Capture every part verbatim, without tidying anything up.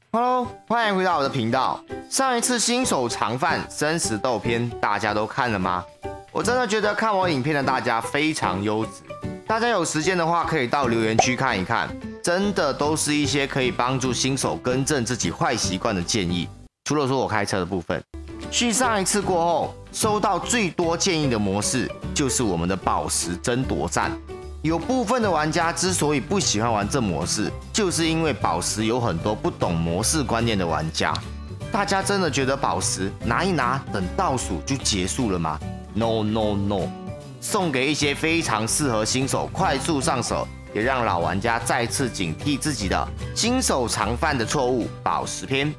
Hello， 欢迎回到我的频道。上一次新手常犯生死斗篇，大家都看了吗？我真的觉得看我影片的大家非常优质。大家有时间的话，可以到留言区看一看，真的都是一些可以帮助新手更正自己坏习惯的建议。除了说我开车的部分，续上一次过后，收到最多建议的模式就是我们的宝石争夺战。有部分的玩家之所以不喜欢玩这模式，就是因为宝石有很多不懂模式观念的玩家。大家真的觉得宝石拿一拿，等倒数就结束了吗 ？No No No！ 送给一些非常适合新手快速上手，也让老玩家再次警惕自己的新手常犯的错误——宝石篇。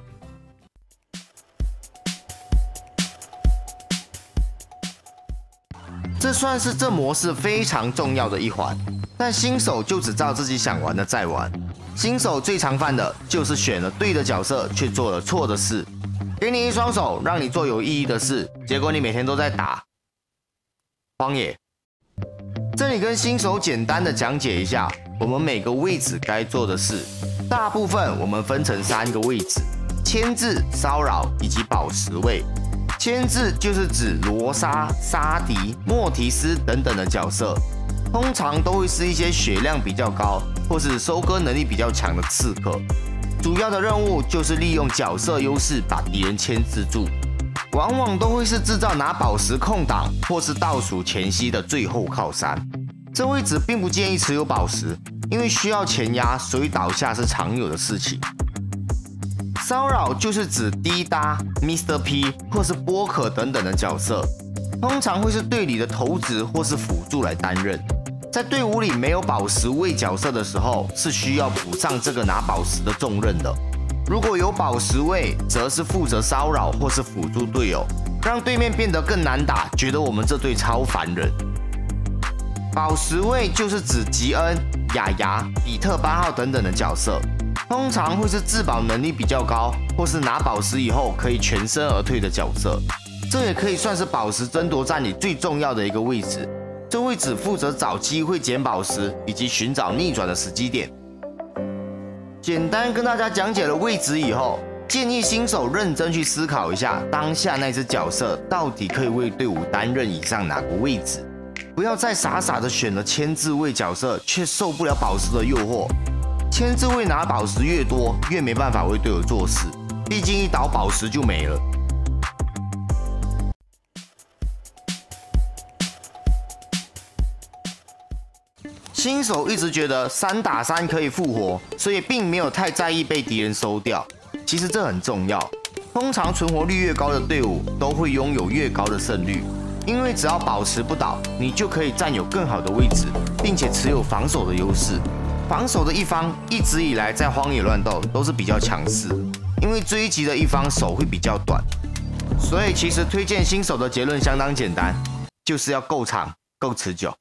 这算是这模式非常重要的一环，但新手就只照自己想玩的在玩。新手最常犯的就是选了对的角色，却做了错的事。给你一双手，让你做有意义的事，结果你每天都在打荒野。这里跟新手简单的讲解一下，我们每个位置该做的事。大部分我们分成三个位置：牵制、骚扰以及宝石位。牵制就是指罗莎、沙迪、莫提斯等等的角色，通常都会是一些血量比较高或是收割能力比较强的刺客。主要的任务就是利用角色优势把敌人牵制住，往往都会是制造拿宝石空档或是倒数前夕的最后靠山。这位置并不建议持有宝石，因为需要前压，所以倒下是常有的事情。骚扰就是指滴答、Mister P 或是波可等等的角色，通常会是队里的头子或是辅助来担任。在队伍里没有宝石位角色的时候，是需要补上这个拿宝石的重任的。如果有宝石位，则是负责骚扰或是辅助队友，让对面变得更难打，觉得我们这队超烦人。宝石位就是指吉恩、雅雅、比特八号等等的角色。通常会是自保能力比较高，或是拿宝石以后可以全身而退的角色。这也可以算是宝石争夺战里最重要的一个位置。这位置负责找机会捡宝石，以及寻找逆转的时机点。简单跟大家讲解了位置以后，建议新手认真去思考一下，当下那只角色到底可以为队伍担任以上哪个位置。不要再傻傻的选了牵制位角色，却受不了宝石的诱惑。牵制位拿宝石越多，越没办法为队友做事，毕竟一倒宝石就没了。新手一直觉得三打三可以复活，所以并没有太在意被敌人收掉。其实这很重要，通常存活率越高的队伍都会拥有越高的胜率，因为只要宝石不倒，你就可以占有更好的位置，并且持有防守的优势。防守的一方一直以来在荒野乱斗都是比较强势，因为追击的一方手会比较短，所以其实推荐新手的结论相当简单，就是要够长、够持久。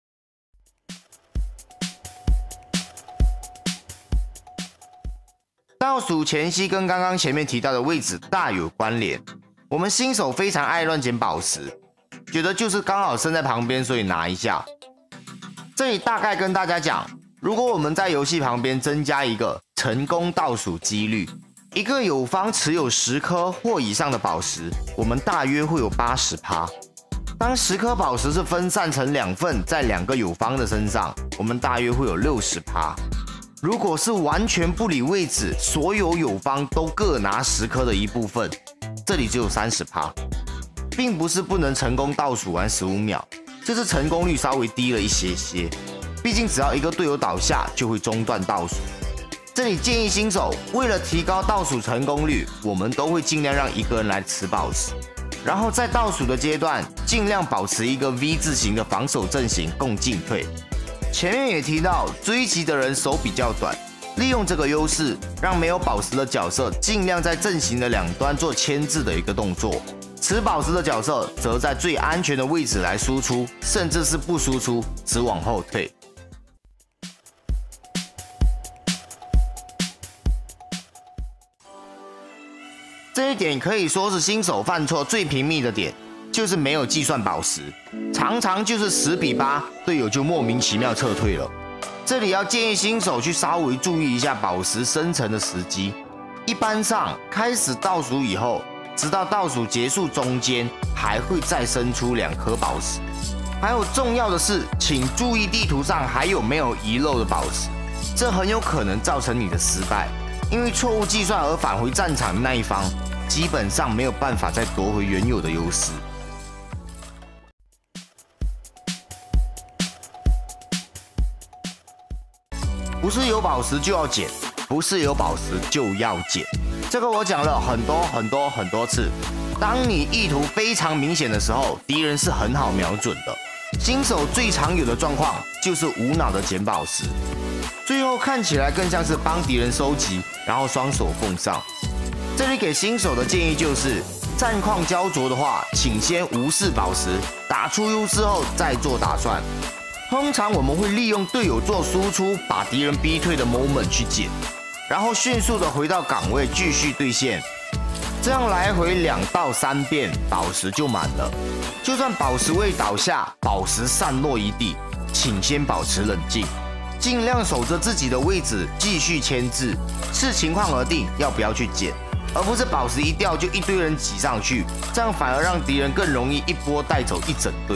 倒数前夕跟刚刚前面提到的位置大有关联。我们新手非常爱乱捡宝石，觉得就是刚好生在旁边，所以拿一下。这里大概跟大家讲。如果我们在游戏旁边增加一个成功倒数几率，一个友方持有十颗或以上的宝石，我们大约会有 百分之八十。当十颗宝石是分散成两份在两个友方的身上，我们大约会有 百分之六十。如果是完全不理位置，所有友方都各拿十颗的一部分，这里只有 百分之三十， 并不是不能成功倒数完十五秒，就是成功率稍微低了一些些。毕竟只要一个队友倒下，就会中断倒数。这里建议新手为了提高倒数成功率，我们都会尽量让一个人来持宝石，然后在倒数的阶段尽量保持一个 V 字形的防守阵型共进退。前面也提到，追击的人手比较短，利用这个优势，让没有宝石的角色尽量在阵型的两端做牵制的一个动作。持宝石的角色则在最安全的位置来输出，甚至是不输出，只往后退。这一点可以说是新手犯错最频密的点，就是没有计算宝石，常常就是十比八，队友就莫名其妙撤退了。这里要建议新手去稍微注意一下宝石生成的时机。 一般上开始倒数以后，直到倒数结束中间，还会再生出两颗宝石。还有重要的是，请注意地图上还有没有遗漏的宝石，这很有可能造成你的失败，因为错误计算而返回战场的那一方，基本上没有办法再夺回原有的优势。不是有宝石就要捡，不是有宝石就要捡，这个我讲了很多很多很多次。当你意图非常明显的时候，敌人是很好瞄准的。新手最常有的状况就是无脑的捡宝石，最后看起来更像是帮敌人收集，然后双手奉上。这里给新手的建议就是，战况焦灼的话，请先无视宝石，打出优势后再做打算。通常我们会利用队友做输出，把敌人逼退的 moment 去捡，然后迅速的回到岗位继续兑现。这样来回两到三遍，宝石就满了。就算宝石未倒下，宝石散落一地，请先保持冷静，尽量守着自己的位置，继续牵制，视情况而定要不要去捡，而不是宝石一掉就一堆人挤上去，这样反而让敌人更容易一波带走一整队。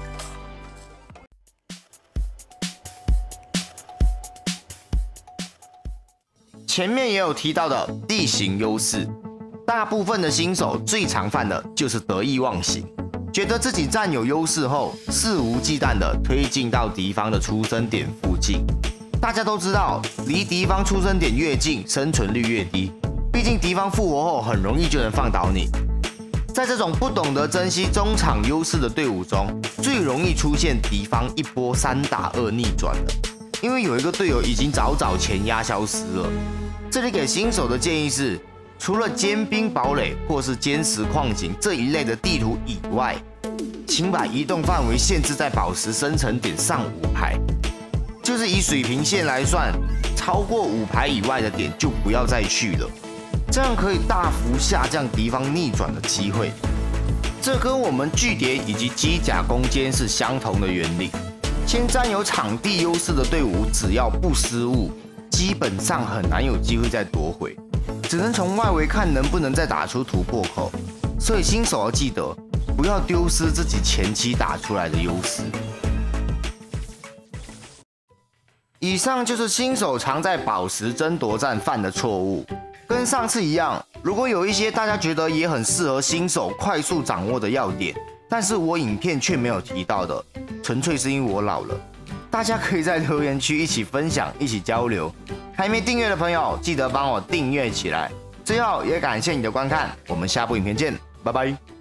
前面也有提到的地形优势。大部分的新手最常犯的就是得意忘形，觉得自己占有优势后，肆无忌惮地推进到敌方的出生点附近。大家都知道，离敌方出生点越近，生存率越低。毕竟敌方复活后很容易就能放倒你。在这种不懂得珍惜中场优势的队伍中，最容易出现敌方一波三打二逆转的，因为有一个队友已经早早前压消失了。这里给新手的建议是，除了坚冰堡垒或是坚实矿井这一类的地图以外，请把移动范围限制在宝石生成点上五排，就是以水平线来算，超过五排以外的点就不要再去了，这样可以大幅下降敌方逆转的机会。这跟我们巨蝶以及机甲攻坚是相同的原理。先占有场地优势的队伍，只要不失误，基本上很难有机会再夺回。只能从外围看能不能再打出突破口，所以新手要记得不要丢失自己前期打出来的优势。以上就是新手常在宝石争夺战犯的错误，跟上次一样，如果有一些大家觉得也很适合新手快速掌握的要点，但是我影片却没有提到的，纯粹是因为我老了。大家可以在留言区一起分享，一起交流。还没订阅的朋友，记得帮我订阅起来。最后也感谢你的观看，我们下部影片见，拜拜。